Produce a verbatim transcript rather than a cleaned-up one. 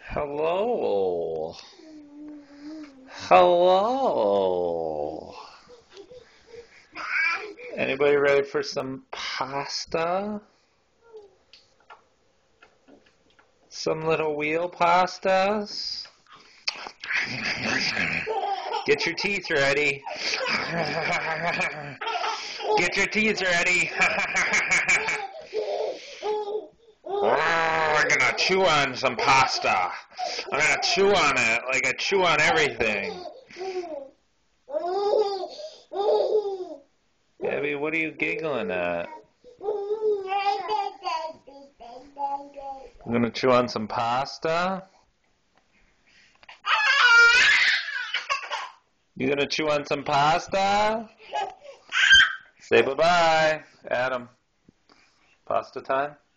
Hello. Hello. Anybody ready for some pasta? Some little wheel pastas? Get your teeth ready. Get your teeth ready. Oh, I'm gonna chew on some pasta. I'm gonna chew on it like I chew on everything. Abby, what are you giggling at? I'm gonna chew on some pasta. You gonna chew on some pasta? Say bye-bye, Adam. Pasta time?